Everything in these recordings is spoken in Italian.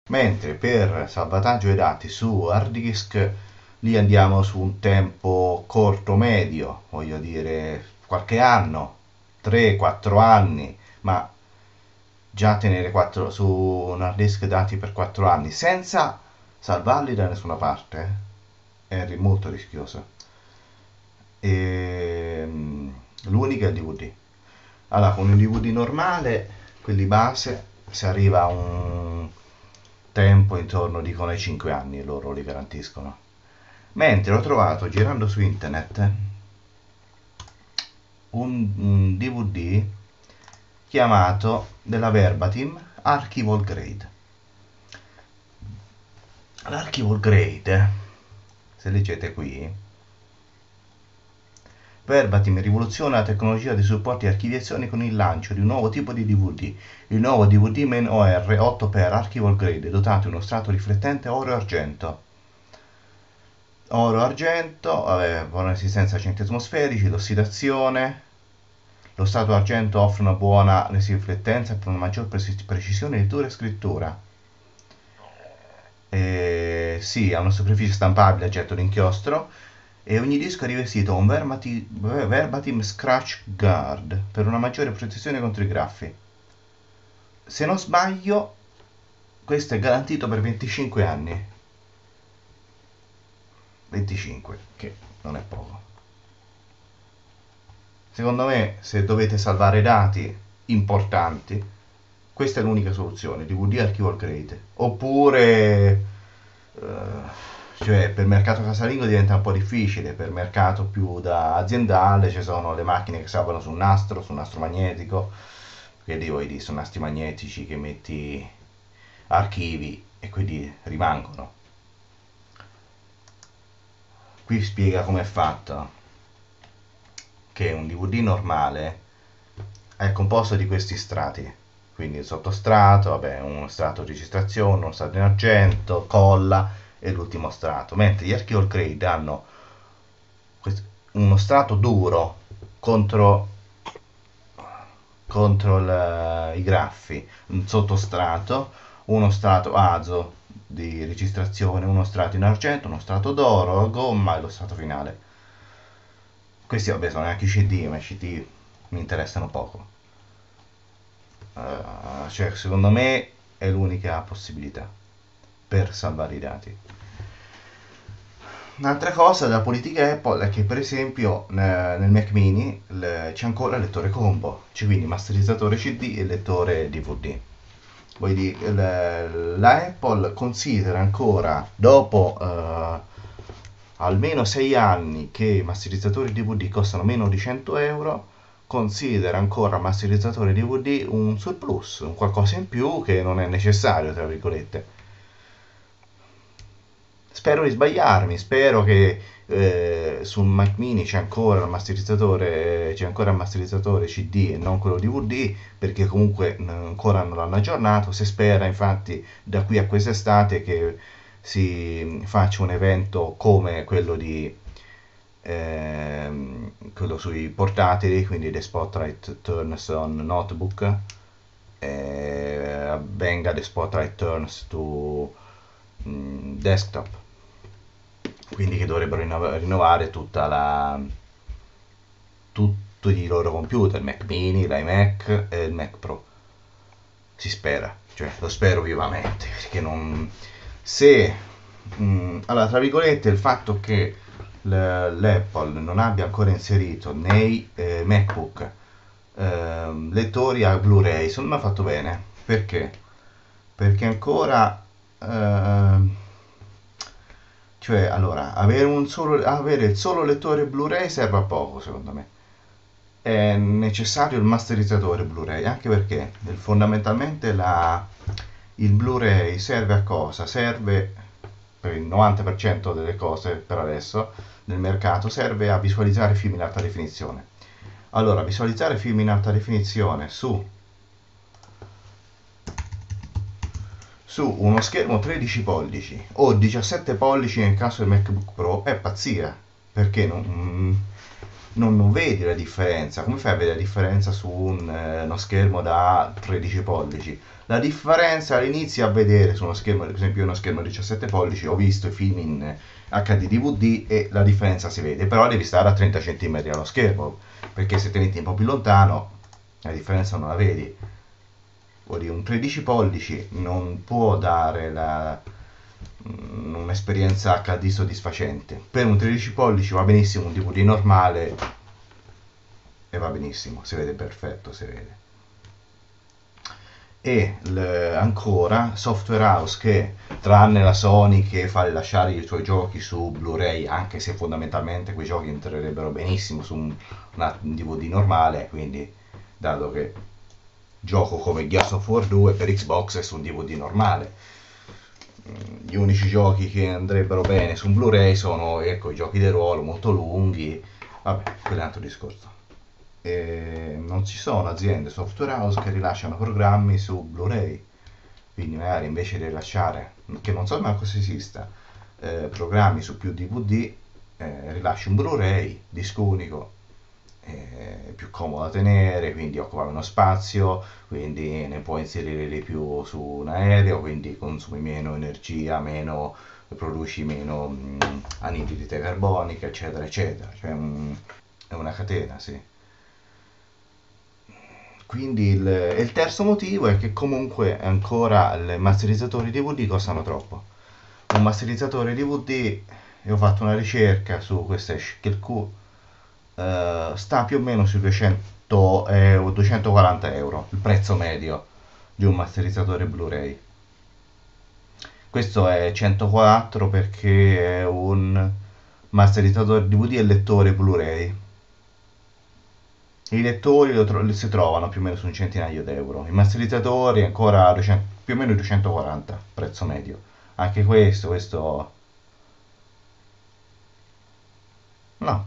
mentre per salvataggio dei dati su hard disk lì andiamo su un tempo corto medio, voglio dire qualche anno, 3-4 anni, ma già tenere su un hard disk dati per 4 anni senza salvarli da nessuna parte è molto rischioso. E, l'unica è il DVD. Allora, con un DVD normale, quelli base, si arriva a un tempo intorno, dicono, ai 5 anni, loro li garantiscono. Mentre ho trovato girando su internet un DVD chiamato della Verbatim Archival Grade. L'archival grade, se leggete qui, Verbatim rivoluziona la tecnologia dei supporti di archiviazione con il lancio di un nuovo tipo di DVD, il nuovo DVD Men OR 8x Archival Grade, dotato di uno strato riflettente oro e argento. Oro e argento, buona resistenza a centri atmosferici, l'ossidazione. Lo strato argento offre una buona riflettenza per una maggior precisione di lettura e scrittura. Sì, ha una superficie stampabile a getto d'inchiostro e ogni disco è rivestito con Verbatim Scratch Guard per una maggiore protezione contro i graffi. Se non sbaglio, questo è garantito per 25 anni. 25, che non è poco. Secondo me, se dovete salvare dati importanti, questa è l'unica soluzione, DVD Archival Grade. Oppure, cioè, per il mercato casalingo diventa un po' difficile, per il mercato più da aziendale ci sono le macchine che salvano sul nastro magnetico, che lì vuoi dire, sono nastri magnetici che metti archivi e quindi rimangono. Qui spiega com'è fatto, che un DVD normale è composto di questi strati, quindi il sottostrato, vabbè, uno strato di registrazione, uno strato in argento, colla e l'ultimo strato, mentre gli Archival Grade hanno uno strato duro contro, i graffi, un sottostrato, uno strato azo di registrazione, uno strato in argento, uno strato d'oro, gomma e lo strato finale. Questi vabbè sono anche i CD, ma i CD mi interessano poco. Cioè, secondo me è l'unica possibilità per salvare i dati. Un'altra cosa della politica Apple è che per esempio nel Mac mini c'è ancora il lettore combo, c'è quindi masterizzatore CD e lettore DVD. Vuol dire, la Apple considera ancora, dopo almeno 6 anni che i masterizzatori DVD costano meno di 100 euro, considera ancora masterizzatori DVD un surplus, un qualcosa in più che non è necessario, tra virgolette. Spero di sbagliarmi, spero che sul Mac mini c'è ancora il masterizzatore CD e non quello DVD, perché comunque ancora non l'hanno aggiornato. Si spera infatti da qui a quest'estate che si faccia un evento come quello sui portatili, quindi The Spotlight Turns on Notebook, venga The Spotlight Turns to Desktop, quindi che dovrebbero rinnovare tutti i loro computer, il Mac mini, l'iMac e il Mac Pro. Si spera, cioè lo spero vivamente, perché non... se... allora, tra virgolette, il fatto che l'Apple non abbia ancora inserito nei MacBook lettori a Blu-ray, secondo me ha fatto bene. Perché? Perché ancora... cioè, allora, avere il solo lettore Blu-ray serve a poco, secondo me. È necessario il masterizzatore Blu-ray, anche perché fondamentalmente il Blu-ray serve a cosa? Serve, per il 90% delle cose per adesso, nel mercato, serve a visualizzare film in alta definizione. Allora, visualizzare film in alta definizione su uno schermo 13 pollici o 17 pollici nel caso del MacBook Pro è pazzia, perché non, non vedi la differenza. Come fai a vedere la differenza su uno schermo da 13 pollici? La differenza la inizi a vedere su uno schermo, per esempio uno schermo 17 pollici, ho visto i film in HD DVD e la differenza si vede, però devi stare a 30 cm dallo schermo, perché se te metti un po' più lontano la differenza non la vedi. Vuol dire, un 13 pollici non può dare un'esperienza HD soddisfacente. Per un 13 pollici va benissimo un DVD normale e va benissimo, si vede perfetto, si vede. E ancora software house che, tranne la Sony che fa rilasciare i suoi giochi su Blu-ray, anche se fondamentalmente quei giochi entrerebbero benissimo su una DVD normale, quindi dato che gioco come Gears of War 2 per Xbox e su un DVD normale, gli unici giochi che andrebbero bene su un Blu-ray sono, ecco, i giochi di ruolo molto lunghi, vabbè, quello è un altro discorso. E non ci sono aziende software house che rilasciano programmi su Blu-ray, quindi magari invece di rilasciare, che non so manco se esista, programmi su più DVD, rilasci un Blu-ray, disco unico, è più comodo da tenere, quindi occupa meno spazio, quindi ne puoi inserire di più su un aereo, quindi consumi meno energia, meno, produci meno anidride carbonica, eccetera, eccetera. Cioè, è una catena, sì. Quindi e il terzo motivo è che comunque ancora i masterizzatori DVD costano troppo. Un masterizzatore DVD, e ho fatto una ricerca su questa Q, sta più o meno sui 200 o 240 euro, il prezzo medio di un masterizzatore Blu-ray. Questo è 104 perché è un masterizzatore DVD e lettore Blu-ray. I lettori si trovano più o meno su un centinaio d'euro, i masterizzatori ancora 200 più o meno 240, prezzo medio. Anche questo. No,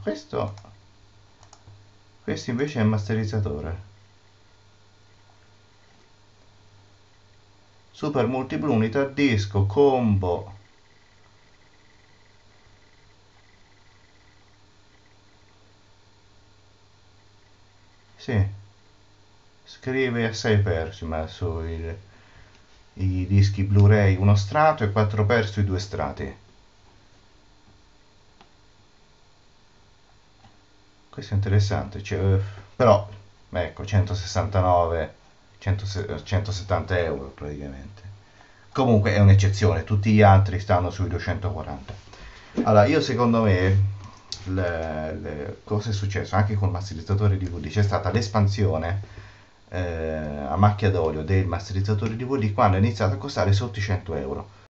questo invece è il masterizzatore. Super Multiblu, unità disco, combo. Sì, scrive assai persi, ma sui i dischi Blu-ray, uno strato e 4 per sui due strati. Questo è interessante, però ecco 169, 170 euro praticamente. Comunque è un'eccezione, tutti gli altri stanno sui 240. Allora, io secondo me, cosa è successo? Anche col masterizzatore DVD c'è stata l'espansione a macchia d'olio del masterizzatore DVD quando è iniziato a costare sotto i 100 euro.